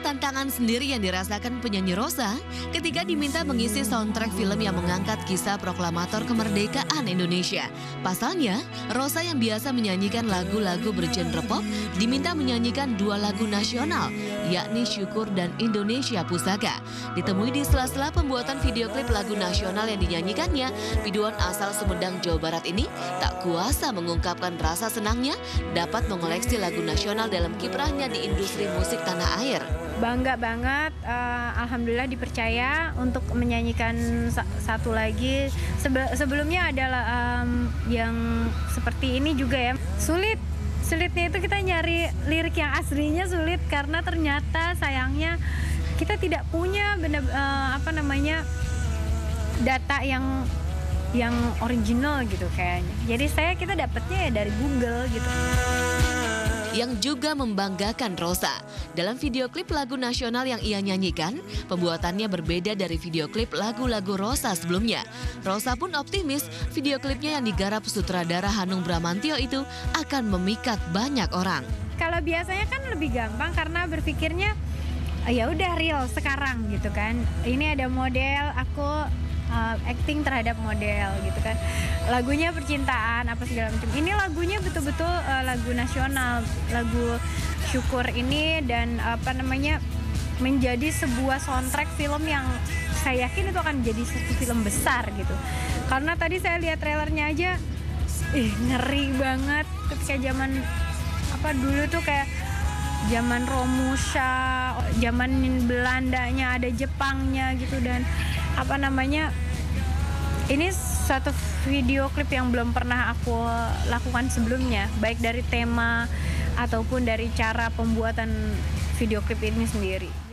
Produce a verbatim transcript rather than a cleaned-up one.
tantangan sendiri yang dirasakan penyanyi Rosa ketika diminta mengisi soundtrack film yang mengangkat kisah proklamator kemerdekaan Indonesia. Pasalnya, Rosa yang biasa menyanyikan lagu-lagu bergenre pop diminta menyanyikan dua lagu nasional, yakni Syukur dan Indonesia Pusaka. Ditemui di sela-sela pembuatan video klip lagu nasional yang dinyanyikannya, biduan asal Sumedang, Jawa Barat ini tak kuasa mengungkapkan rasa senangnya dapat mengoleksi lagu nasional dalam kiprahnya di industri musik tanah air. Bangga banget, uh, alhamdulillah dipercaya untuk menyanyikan sa satu lagi. Sebe sebelumnya adalah um, yang seperti ini juga ya. Sulit, sulitnya itu kita nyari lirik yang aslinya sulit karena ternyata sayangnya kita tidak punya benar uh, apa namanya data yang yang original gitu kayaknya. Jadi saya kita dapatnya ya dari Google gitu. Yang juga membanggakan Rosa. Dalam video klip lagu nasional yang ia nyanyikan, pembuatannya berbeda dari video klip lagu-lagu Rosa sebelumnya. Rosa pun optimis video klipnya yang digarap sutradara Hanung Bramantyo itu akan memikat banyak orang. Kalau biasanya kan lebih gampang karena berpikirnya ya udah real sekarang gitu kan. Ini ada model, aku uh, acting terhadap model gitu kan. Lagunya percintaan apa segala macam. Ini lagunya betul-betul uh, lagu nasional, lagu Syukur ini dan apa namanya menjadi sebuah soundtrack film yang saya yakin itu akan jadi satu film besar gitu. Karena tadi saya lihat trailernya aja, ih ngeri banget ketika zaman apa dulu tuh kayak zaman Romusha, zaman Belandanya, ada Jepangnya gitu dan apa namanya ini satu video klip yang belum pernah aku lakukan sebelumnya, baik dari tema ataupun dari cara pembuatan video klip ini sendiri.